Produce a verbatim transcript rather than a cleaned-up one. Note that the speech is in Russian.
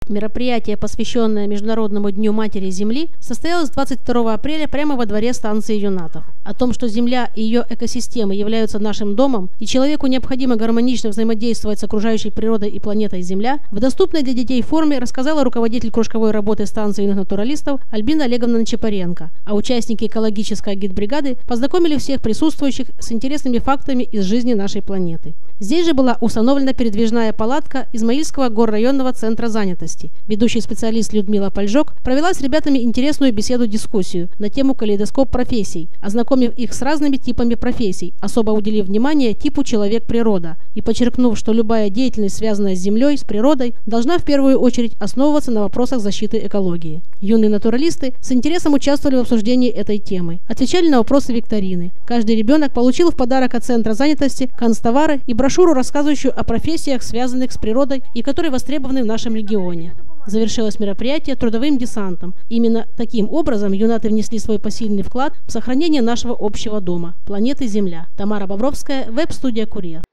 Мероприятие, посвященное Международному дню Матери Земли, состоялось двадцать второго апреля прямо во дворе станции Юнатов. О том, что Земля и ее экосистемы являются нашим домом, и человеку необходимо гармонично взаимодействовать с окружающей природой и планетой Земля, в доступной для детей форме рассказала руководитель кружковой работы станции юных натуралистов Альбина Олеговна Нечапаренко, а участники экологической агитбригады познакомили всех присутствующих с интересными фактами из жизни нашей планеты. Здесь же была установлена передвижная палатка Измаильского горрайонного центра занятости. Ведущий специалист Людмила Пальжок провела с ребятами интересную беседу-дискуссию на тему калейдоскоп профессий, ознакомив их с разными типами профессий, особо уделив внимание типу человек-природа и подчеркнув, что любая деятельность, связанная с землей, с природой, должна в первую очередь основываться на вопросах защиты экологии. Юные натуралисты с интересом участвовали в обсуждении этой темы, отвечали на вопросы викторины. Каждый ребенок получил в подарок от центра занятости канцтовары и брошюру, рассказывающую о профессиях, связанных с природой и которые востребованы в нашем регионе. Завершилось мероприятие трудовым десантом. Именно таким образом юнаты внесли свой посильный вклад в сохранение нашего общего дома – планеты Земля. Тамара Бобровская, веб-студия «Курьер».